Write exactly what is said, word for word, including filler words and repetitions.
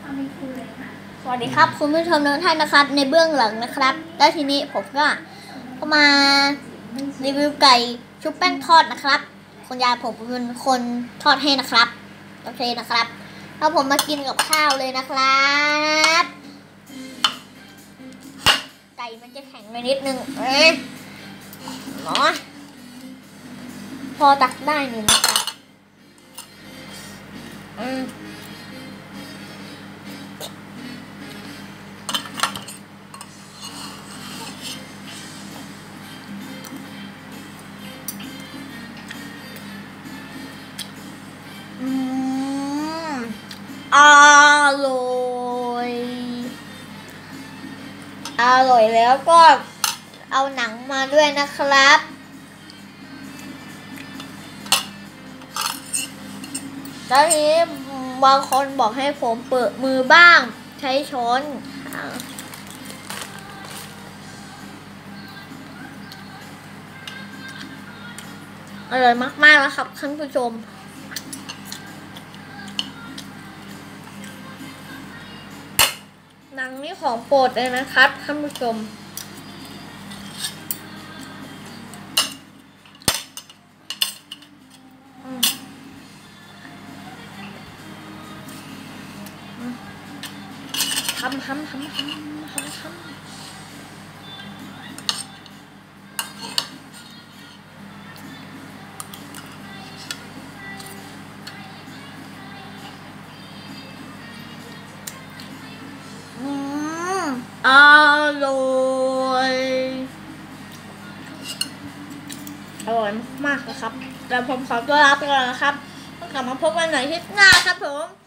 สวัสดีครับคุณผู้ชมทุกท่านนะครับในเบื้องหลังนะครับแล้วทีนี้ผมก็ก็มารีวิวไก่ชุบแป้งทอดนะครับคุณยายผมเป็นคนทอดให้นะครับโอเคนะครับแล้วผมมากินกับข้าวเลยนะครับไก่มันจะแข็งไปนิดนึงเอ๊ะหมอพอตักได้หนึ่งนะครับอืมอืมอร่อยอร่อยแล้วก็เอาหนังมาด้วยนะครับตอนนี้บางคนบอกให้ผมเปิดมือบ้างใช้ช้อนอร่อยมากๆแล้วครับท่านผู้ชมหนังนี่ของโปรดเลยนะครับท่านผู้ชมทำทำทำทำทำทำอร่อยอร่อยมากๆนะครับแต่ผมขอตัวลาไปก่อนนะครับต้องกลับมาพบกันใหม่ที่หน้าครับผม